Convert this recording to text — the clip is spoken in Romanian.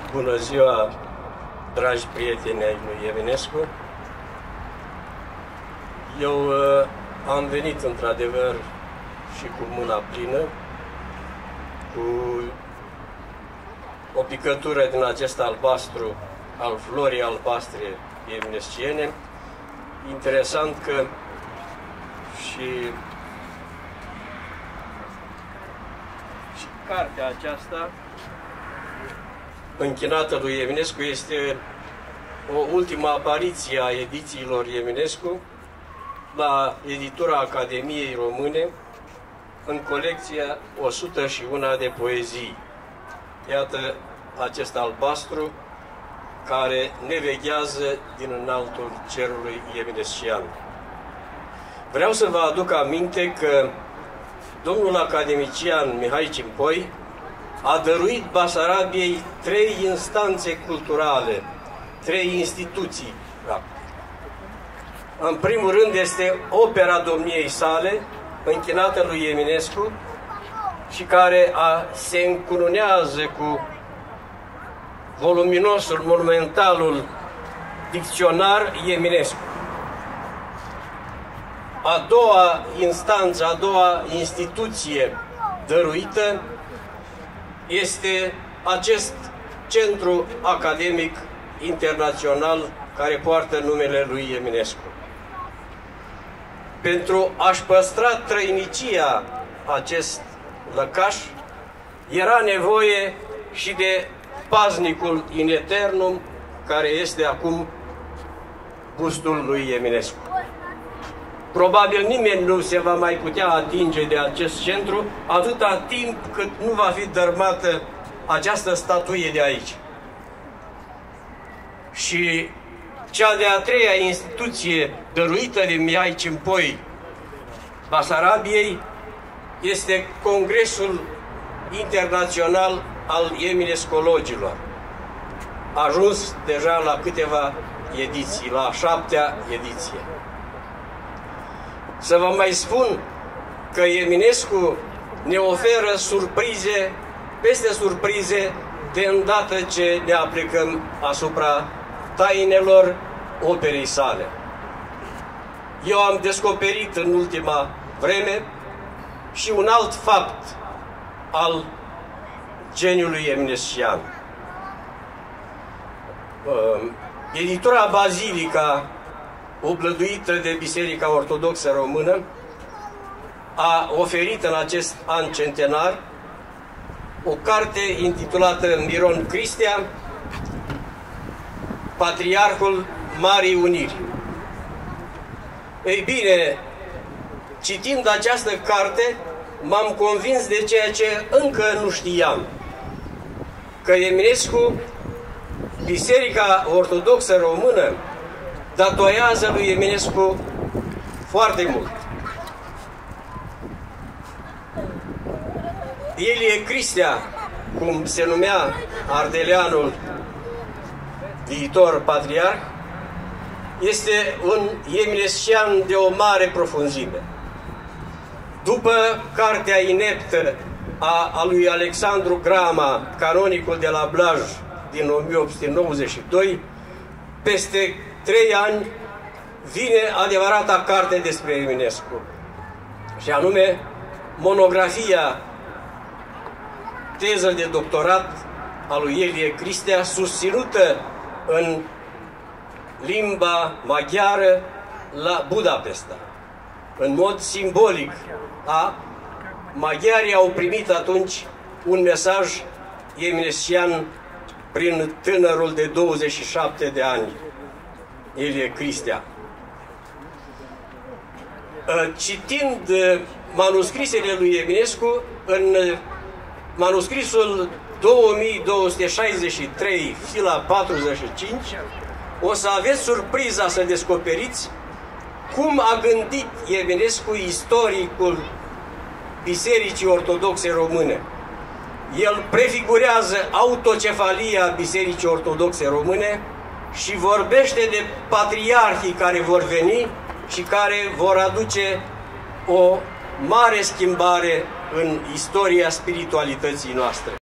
Bună ziua, dragi prieteni ai lui Eminescu. Eu am venit într-adevăr și cu mâna plină, cu o picătură din acest albastru al florii albastre eminesciene. Interesant că și cartea aceasta închinată lui Eminescu este o ultimă apariție a edițiilor Eminescu la editura Academiei Române în colecția 101 de poezii. Iată acest albastru care ne veghează din înaltul cerului eminescian. Vreau să vă aduc aminte că domnul academician Mihai Cimpoi a dăruit Basarabiei 3 instanțe culturale, 3 instituții. În primul rând este opera domniei sale, închinată lui Eminescu, și care se încununează cu voluminosul, monumentalul dicționar Eminescu. A doua instanță, a doua instituție dăruită este acest centru academic internațional care poartă numele lui Eminescu. Pentru a-și păstra trăinicia acest lăcaș, era nevoie și de paznicul in aeternum, care este acum bustul lui Eminescu. Probabil nimeni nu se va mai putea atinge de acest centru atâta timp cât nu va fi dărâmată această statuie de aici. Și cea de-a treia instituție dăruită de Mihai Cimpoi Basarabiei este Congresul Internațional al Eminescologilor. A ajuns deja la câteva ediții, la 7-a ediție. Să vă mai spun că Eminescu ne oferă surprize peste surprize de îndată ce ne aplicăm asupra tainelor operei sale. Eu am descoperit în ultima vreme și un alt fapt al geniului eminescian. Editura Bazilica, oblăduită de Biserica Ortodoxă Română, a oferit în acest an centenar o carte intitulată Miron Cristea, Patriarhul Marii Uniri. Ei bine, citind această carte, m-am convins de ceea ce încă nu știam, că Eminescu, Biserica Ortodoxă Română, datorează lui Eminescu foarte mult. Ilie Cristea, cum se numea ardeleanul viitor patriarh, este un eminescian de o mare profunzime. După cartea ineptă a lui Alexandru Grama, canonicul de la Blaj din 1892, peste 3 ani vine adevărata carte despre Eminescu, și anume monografia, teză de doctorat a lui Ilie Cristea, susținută în limba maghiară la Budapesta. În mod simbolic, maghiarii au primit atunci un mesaj eminescian prin tânărul de 27 de ani, Ilie Cristea. Citind manuscrisele lui Eminescu, în manuscrisul 2263, fila 45, o să aveți surpriza să descoperiți cum a gândit Eminescu istoricul Bisericii Ortodoxe Române. El prefigurează autocefalia Bisericii Ortodoxe Române și vorbește de patriarhii care vor veni și care vor aduce o mare schimbare în istoria spiritualității noastre.